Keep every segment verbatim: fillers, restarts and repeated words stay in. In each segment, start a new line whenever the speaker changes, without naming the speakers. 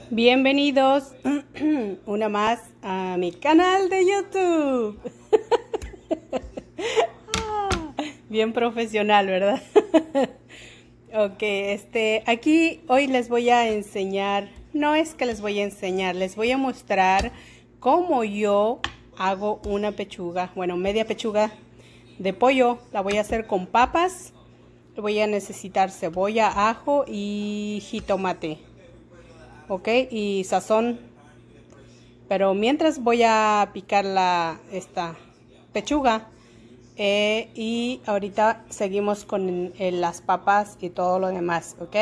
Bienvenidos una más a mi canal de YouTube. Bien profesional, ¿verdad? Ok, este, aquí hoy les voy a enseñar, no es que les voy a enseñar, les voy a mostrar cómo yo hago una pechuga, bueno, media pechuga de pollo. La voy a hacer con papas. Voy a necesitar cebolla, ajo y jitomate. Ok, y sazón. Pero mientras voy a picar la, esta pechuga. Eh, y ahorita seguimos con eh, las papas y todo lo demás, ok.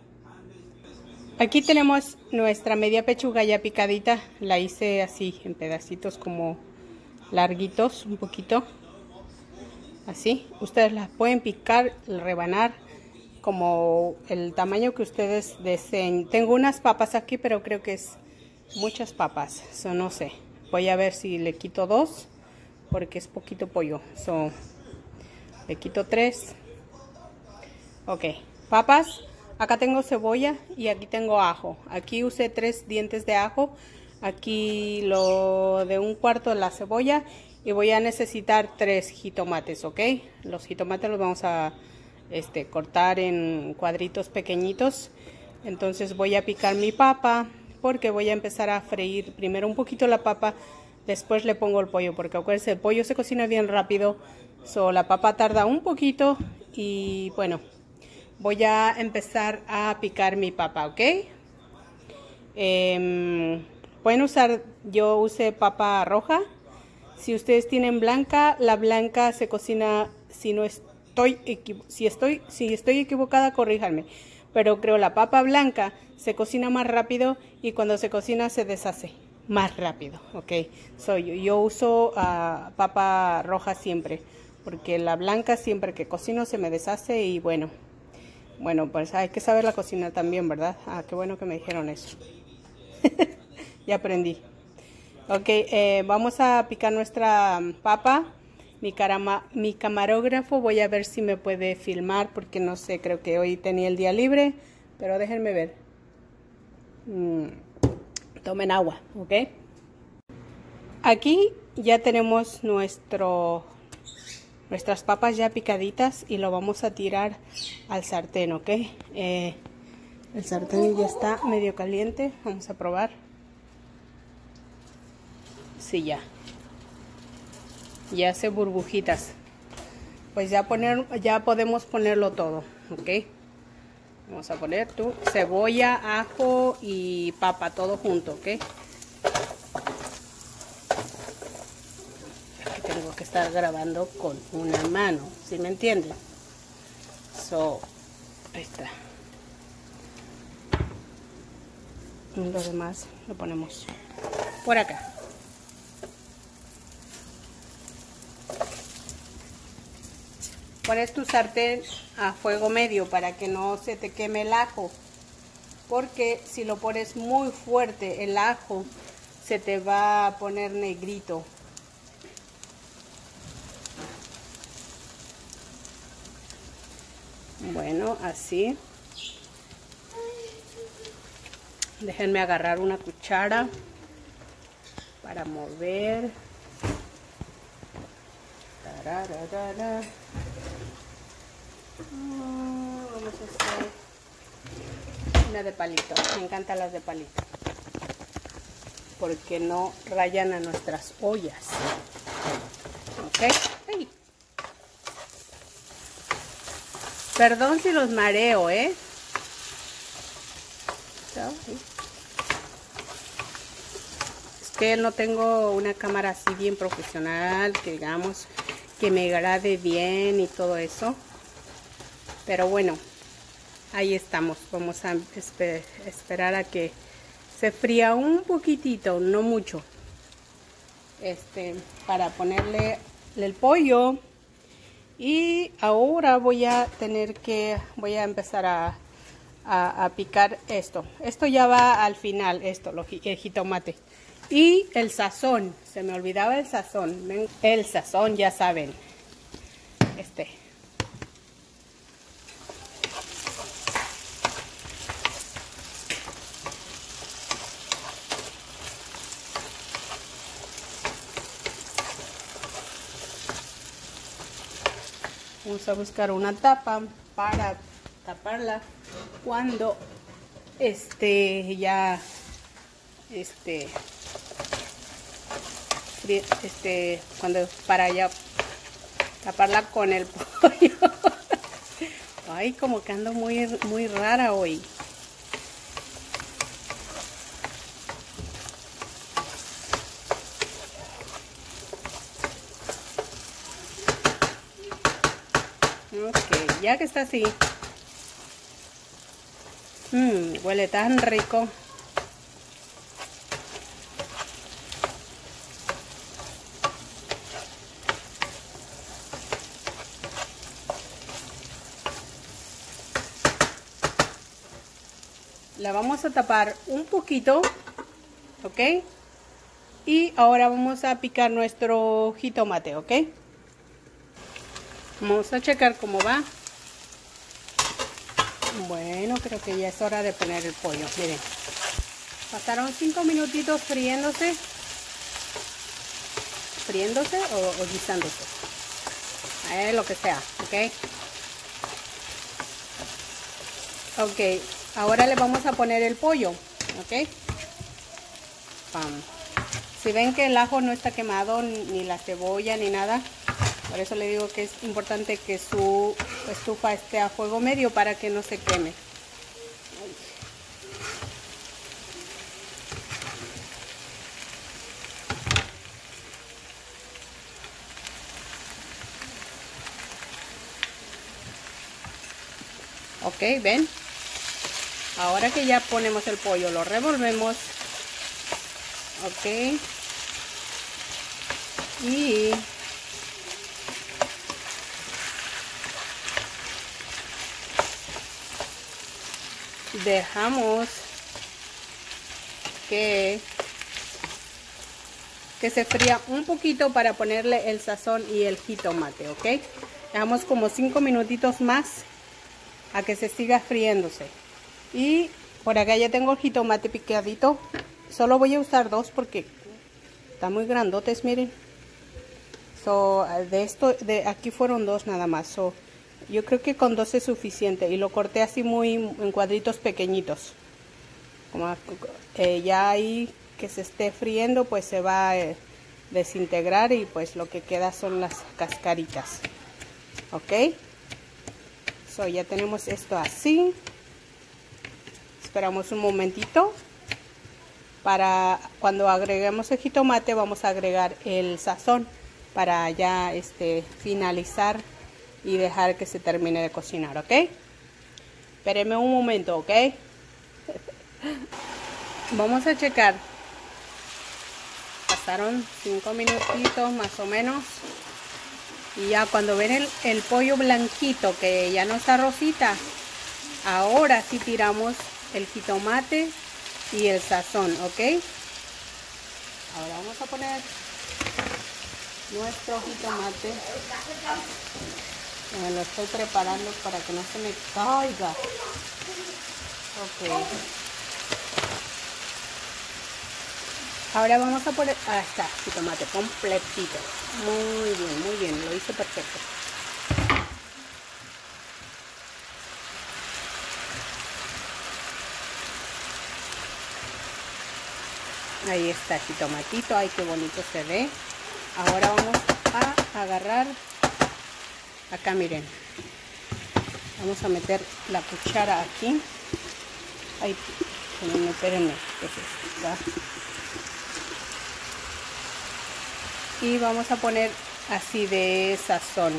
Aquí tenemos nuestra media pechuga ya picadita. La hice así en pedacitos como larguitos, un poquito. Así, ustedes las pueden picar, rebanar como el tamaño que ustedes deseen. Tengo unas papas aquí, pero creo que es muchas papas, so, no sé. Voy a ver si le quito dos, porque es poquito pollo. So, le quito tres. Ok, papas. Acá tengo cebolla y aquí tengo ajo. Aquí usé tres dientes de ajo. Aquí lo de un cuarto de la cebolla. Y voy a necesitar tres jitomates, ¿ok? Los jitomates los vamos a este, cortar en cuadritos pequeñitos. Entonces voy a picar mi papa porque voy a empezar a freír primero un poquito la papa. Después le pongo el pollo porque acuérdense, el pollo se cocina bien rápido. So, la papa tarda un poquito y bueno, voy a empezar a picar mi papa, ¿ok? Eh, pueden usar, yo usé papa roja. Si ustedes tienen blanca, la blanca se cocina, si no estoy, si estoy, si estoy equivocada, corríjanme. Pero creo la papa blanca se cocina más rápido y cuando se cocina se deshace más rápido, ok. So, yo, yo uso uh, papa roja siempre, porque la blanca siempre que cocino se me deshace y bueno, bueno, pues hay que saber la cocina también, ¿verdad? Ah, qué bueno que me dijeron eso. Ya aprendí. Ok, eh, vamos a picar nuestra papa. Mi, carama, mi camarógrafo, voy a ver si me puede filmar porque no sé, creo que hoy tenía el día libre, pero déjenme ver. Mm, tomen agua, ok. Aquí ya tenemos nuestro, nuestras papas ya picaditas y lo vamos a tirar al sartén, ok. Eh, el sartén ya está medio caliente, vamos a probar. Sí, ya. Ya hace burbujitas. Pues ya poner, ya podemos ponerlo todo, ¿ok? Vamos a poner tu cebolla, ajo y papa, todo junto, ¿ok? Aquí tengo que estar grabando con una mano, ¿sí me entienden? So, ahí está. Y lo demás lo ponemos por acá. Pones tu sartén a fuego medio para que no se te queme el ajo, porque si lo pones muy fuerte el ajo se te va a poner negrito. Bueno, así. Déjenme agarrar una cuchara para mover. Tararara. Vamos a hacer una de palito. Me encantan las de palito porque no rayan a nuestras ollas. Ok. Ay. Perdón si los mareo, ¿eh? Es que no tengo una cámara así bien profesional, que digamos que me agrade bien y todo eso. Pero bueno, ahí estamos. Vamos a esper esperar a que se fría un poquitito, no mucho. Este, para ponerle el pollo. Y ahora voy a tener que, voy a empezar a, a, a picar esto. Esto ya va al final, esto, lo, el jitomate. Y el sazón, se me olvidaba el sazón. El sazón, ya saben. Este. Vamos a buscar una tapa para taparla cuando este ya este este cuando para ya taparla con el pollo. Ay, como que ando muy muy rara hoy. Ok, ya que está así. Mmm, huele tan rico. La vamos a tapar un poquito, ¿ok? Y ahora vamos a picar nuestro jitomate, ¿ok? Vamos a checar cómo va. Bueno, creo que ya es hora de poner el pollo. Miren, pasaron cinco minutitos friéndose. Friéndose o, o guisándose. Eh, lo que sea, ¿ok? Ok, ahora le vamos a poner el pollo, ¿ok? Pam. Si ven que el ajo no está quemado, ni la cebolla, ni nada, por eso le digo que es importante que su estufa esté a fuego medio para que no se queme. Ok, ven. Ahora que ya ponemos el pollo, lo revolvemos. Ok. Y dejamos que que se fría un poquito para ponerle el sazón y el jitomate, ok. Dejamos como cinco minutitos más a que se siga friéndose. Y por acá ya tengo el jitomate picadito. Solo voy a usar dos porque están muy grandotes, miren. So, de esto, de aquí fueron dos nada más. So, yo creo que con dos es suficiente. Y lo corté así muy en cuadritos pequeñitos. Como eh, ya ahí que se esté friendo, pues se va a eh, desintegrar y pues lo que queda son las cascaritas. Ok. So, ya tenemos esto así. Esperamos un momentito. Para cuando agreguemos el jitomate vamos a agregar el sazón para ya este, finalizar y dejar que se termine de cocinar, ¿ok? Espérenme un momento, ¿ok? Vamos a checar. Pasaron cinco minutitos más o menos. Y ya cuando ven el, el pollo blanquito que ya no está rosita, ahora sí tiramos el jitomate y el sazón, ¿ok? Ahora vamos a poner nuestro jitomate. Me lo estoy preparando para que no se me caiga. Ok. Ahora vamos a poner, ah, está, jitomate completito. Muy bien, muy bien, lo hice perfecto. Ahí está el jitomatito, ay qué bonito se ve. Ahora vamos a agarrar, acá miren, vamos a meter la cuchara aquí. Ay, espérenme, espérenme, y vamos a poner así de sazón.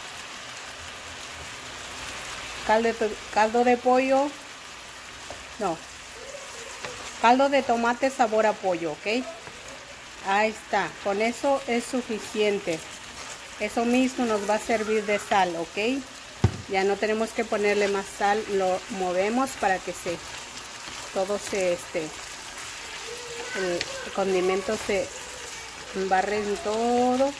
Caldo de, caldo de pollo, no. Caldo de tomate sabor a pollo, ¿ok? Ahí está, con eso es suficiente. Eso mismo nos va a servir de sal, ¿ok? Ya no tenemos que ponerle más sal, lo movemos para que se, todo se, este, el condimento se embarre en todo.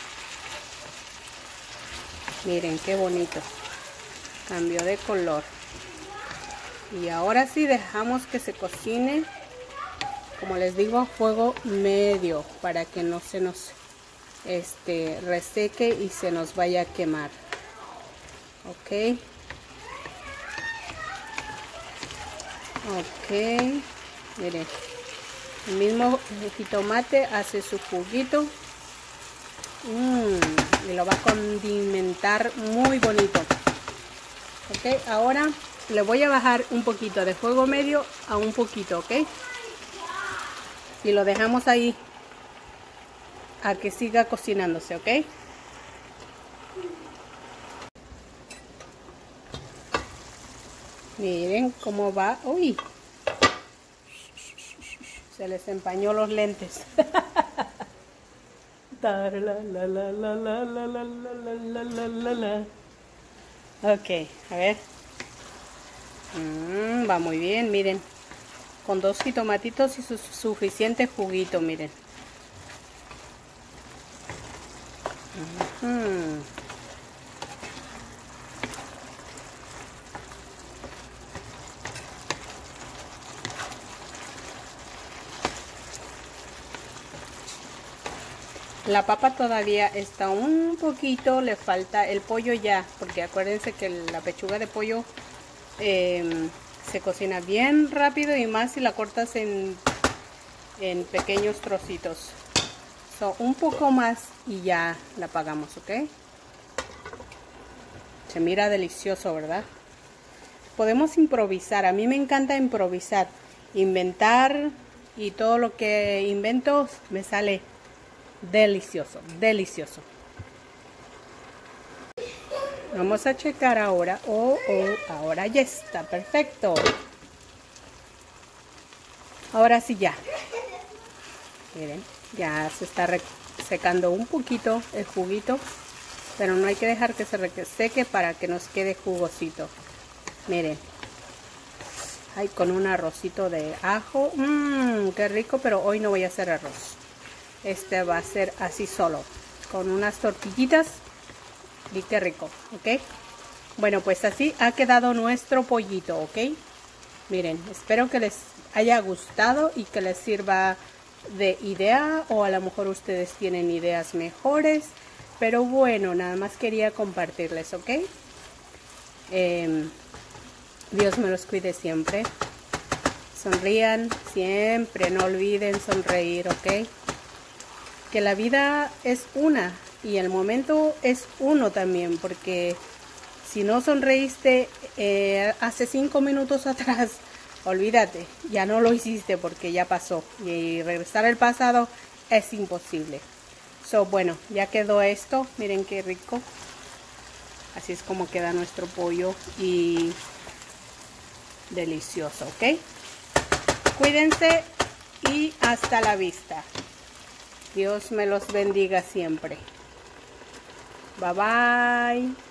Miren qué bonito, cambió de color. Y ahora sí dejamos que se cocine, como les digo, a fuego medio para que no se nos este, reseque y se nos vaya a quemar. Ok. Ok. Miren. El mismo jitomate hace su juguito. Mmm, y lo va a condimentar muy bonito. Ok, ahora le voy a bajar un poquito de fuego medio a un poquito, ok. Y lo dejamos ahí a que siga cocinándose, ok. Miren cómo va. Uy, se les empañó los lentes. Ok, a ver. Mm, va muy bien, miren. Con dos jitomatitos y su suficiente juguito, miren. Uh-huh. La papa todavía está un poquito, le falta el pollo ya, porque acuérdense que la pechuga de pollo eh, se cocina bien rápido y más si la cortas en, en pequeños trocitos. So, un poco más y ya la apagamos, ¿ok? Se mira delicioso, ¿verdad? Podemos improvisar, a mí me encanta improvisar, inventar y todo lo que invento me sale delicioso, delicioso. Vamos a checar ahora. Oh, oh, ahora ya está perfecto. Ahora sí ya. Miren, ya se está secando un poquito el juguito, pero no hay que dejar que se seque para que nos quede jugosito. Miren. Ay, con un arrocito de ajo. Mmm, qué rico, pero hoy no voy a hacer arroz. Este va a ser así solo, con unas tortillitas y qué rico, ¿ok? Bueno, pues así ha quedado nuestro pollito, ¿ok? Miren, espero que les haya gustado y que les sirva de idea, o a lo mejor ustedes tienen ideas mejores, pero bueno, nada más quería compartirles, ¿ok? Eh, Dios me los cuide siempre. Sonrían siempre, no olviden sonreír, ¿ok? Que la vida es una y el momento es uno también, porque si no sonreíste eh, hace cinco minutos atrás, olvídate, ya no lo hiciste porque ya pasó y regresar al pasado es imposible. So, bueno, ya quedó esto, miren qué rico. Así es como queda nuestro pollo y delicioso, ¿ok? Cuídense y hasta la vista. Dios me los bendiga siempre. Bye bye.